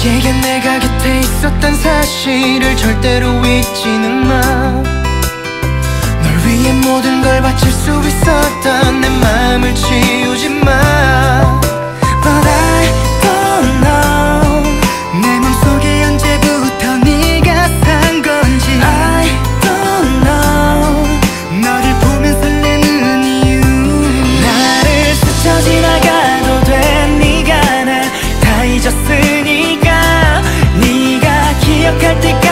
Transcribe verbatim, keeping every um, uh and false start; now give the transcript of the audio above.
너에게 내가 곁에 있었던 사실을 절대로 잊지는 마. 널 위해 모든 걸 바칠 수 있었던 내 마음을 치우지 마. But I don't know 내 맘속에 언제부터 네가 산 건지. I don't know 너를 보면 설레는 이유. 나를 스쳐 지나가도 돼. 네가 날 다 잊었으니까 네가 기억할 때까지